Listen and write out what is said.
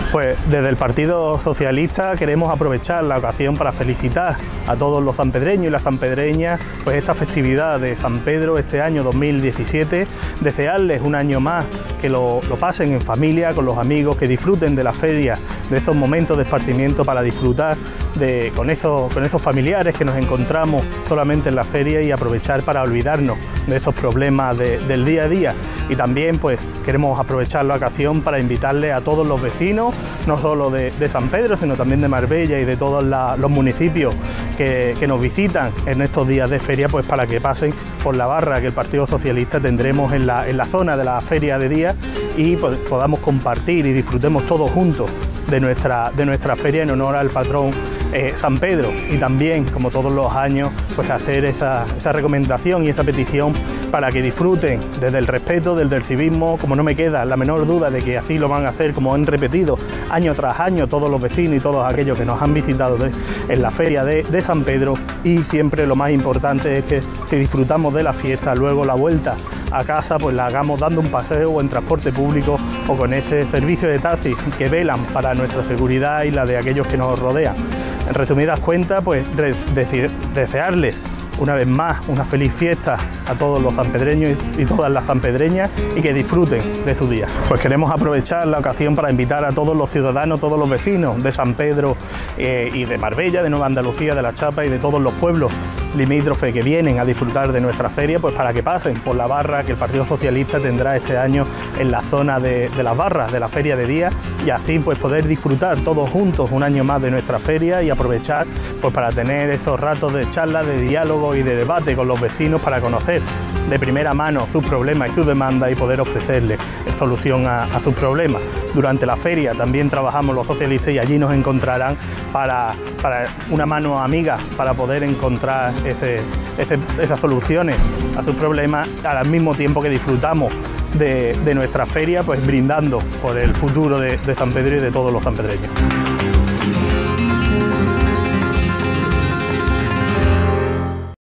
Pues desde el Partido Socialista queremos aprovechar la ocasión para felicitar a todos los sanpedreños y las sanpedreñas pues esta festividad de San Pedro este año 2017, desearles un año más que lo pasen en familia, con los amigos, que disfruten de la feria, de esos momentos de esparcimiento para disfrutar con esos familiares que nos encontramos solamente en la feria y aprovechar para olvidarnos de esos problemas del día a día. Y también pues queremos aprovechar la ocasión para invitarle a todos los vecinos, no solo de San Pedro, sino también de Marbella y de todos los municipios que nos visitan en estos días de feria, pues para que pasen por la barra que el Partido Socialista tendremos en la zona de la feria de día y pues, podamos compartir y disfrutemos todos juntos de nuestra feria en honor al patrón San Pedro, y también, como todos los años, pues hacer esa recomendación y esa petición para que disfruten desde el respeto, desde el civismo, como no me queda la menor duda de que así lo van a hacer, como han repetido año tras año todos los vecinos y todos aquellos que nos han visitado en la feria de San Pedro. Y siempre lo más importante es que si disfrutamos de la fiesta, luego la vuelta a casa pues la hagamos dando un paseo o en transporte público o con ese servicio de taxis que velan para nuestra seguridad y la de aquellos que nos rodean. En resumidas cuentas, pues desearles una vez más una feliz fiesta a todos los sanpedreños y todas las sanpedreñas y que disfruten de su día. Pues queremos aprovechar la ocasión para invitar a todos los ciudadanos, todos los vecinos de San Pedro y de Marbella, de Nueva Andalucía, de La Chapa y de todos los pueblos limítrofes que vienen a disfrutar de nuestra feria, pues para que pasen por la barra que el Partido Socialista tendrá este año en la zona de las barras de la feria de día, y así pues poder disfrutar todos juntos un año más de nuestra feria y aprovechar pues para tener esos ratos de charla, de diálogo y de debate con los vecinos para conocer de primera mano sus problemas y sus demandas y poder ofrecerles solución a sus problemas. Durante la feria también trabajamos los socialistas y allí nos encontrarán para una mano amiga para poder encontrar esas soluciones a sus problemas, al mismo tiempo que disfrutamos de nuestra feria, pues brindando por el futuro de San Pedro y de todos los sanpedreños.